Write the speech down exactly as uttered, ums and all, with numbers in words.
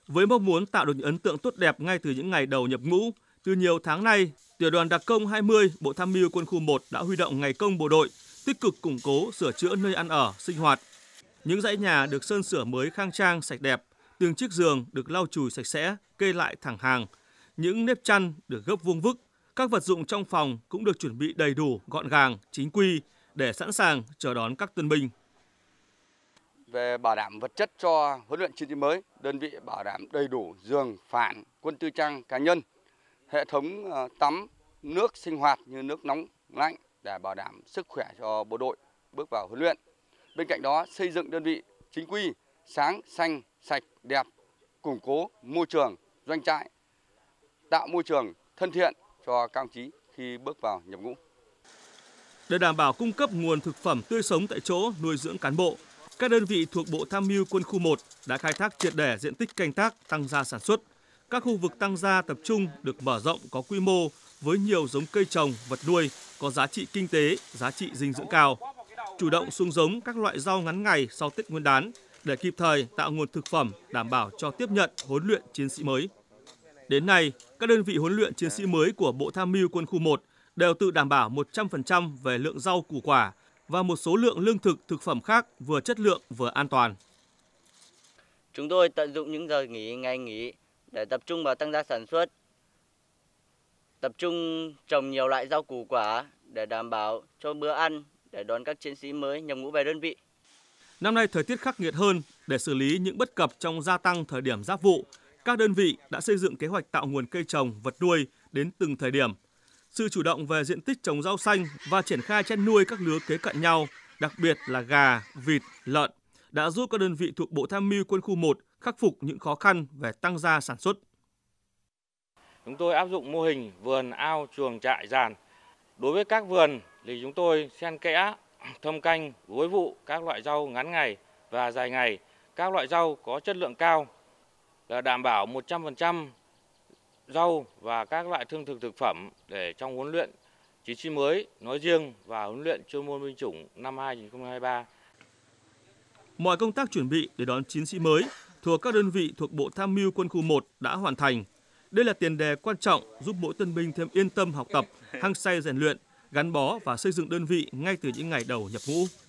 Với mong muốn tạo được những ấn tượng tốt đẹp ngay từ những ngày đầu nhập ngũ, từ nhiều tháng nay, Tiểu đoàn Đặc công hai mươi Bộ Tham mưu Quân khu một đã huy động ngày công bộ đội, tích cực củng cố, sửa chữa nơi ăn ở, sinh hoạt. Những dãy nhà được sơn sửa mới khang trang, sạch đẹp, từng chiếc giường được lau chùi sạch sẽ, kê lại thẳng hàng. Những nếp chăn được gấp vuông vức, các vật dụng trong phòng cũng được chuẩn bị đầy đủ, gọn gàng, chính quy để sẵn sàng chờ đón các tân binh. Về bảo đảm vật chất cho huấn luyện chiến sĩ mới, đơn vị bảo đảm đầy đủ giường, phản, quân tư trang cá nhân, hệ thống tắm, nước sinh hoạt như nước nóng, lạnh để bảo đảm sức khỏe cho bộ đội bước vào huấn luyện. Bên cạnh đó, xây dựng đơn vị chính quy, sáng, xanh, sạch, đẹp, củng cố môi trường, doanh trại, tạo môi trường thân thiện cho các đồng chí khi bước vào nhập ngũ. Để đảm bảo cung cấp nguồn thực phẩm tươi sống tại chỗ nuôi dưỡng cán bộ, các đơn vị thuộc Bộ Tham mưu Quân khu một đã khai thác triệt để diện tích canh tác, tăng gia sản xuất. Các khu vực tăng gia tập trung được mở rộng có quy mô với nhiều giống cây trồng, vật nuôi có giá trị kinh tế, giá trị dinh dưỡng cao. Chủ động xuống giống các loại rau ngắn ngày sau Tết Nguyên đán để kịp thời tạo nguồn thực phẩm đảm bảo cho tiếp nhận huấn luyện chiến sĩ mới. Đến nay, các đơn vị huấn luyện chiến sĩ mới của Bộ Tham mưu Quân khu một đều tự đảm bảo một trăm phần trăm về lượng rau củ quả và một số lượng lương thực, thực phẩm khác vừa chất lượng vừa an toàn. Chúng tôi tận dụng những giờ nghỉ, ngày nghỉ để tập trung vào tăng gia sản xuất, tập trung trồng nhiều loại rau củ quả để đảm bảo cho bữa ăn để đón các chiến sĩ mới nhập ngũ về đơn vị. Năm nay thời tiết khắc nghiệt hơn, để xử lý những bất cập trong gia tăng thời điểm giáp vụ, các đơn vị đã xây dựng kế hoạch tạo nguồn cây trồng, vật nuôi đến từng thời điểm. Sự chủ động về diện tích trồng rau xanh và triển khai chăn nuôi các lứa kế cận nhau, đặc biệt là gà, vịt, lợn, đã giúp các đơn vị thuộc Bộ Tham mưu Quân khu một khắc phục những khó khăn về tăng gia sản xuất. Chúng tôi áp dụng mô hình vườn, ao, chuồng, trại, giàn. Đối với các vườn thì chúng tôi xen kẽ, thâm canh, gối vụ các loại rau ngắn ngày và dài ngày, các loại rau có chất lượng cao, là đảm bảo một trăm phần trăm rau và các loại thương thực thực phẩm để trong huấn luyện chiến sĩ mới nói riêng và huấn luyện chuyên môn binh chủng năm hai nghìn không trăm hai mươi ba. Mọi công tác chuẩn bị để đón chiến sĩ mới thuộc các đơn vị thuộc Bộ Tham mưu Quân khu một đã hoàn thành. Đây là tiền đề quan trọng giúp mỗi tân binh thêm yên tâm học tập, hăng say rèn luyện, gắn bó và xây dựng đơn vị ngay từ những ngày đầu nhập ngũ.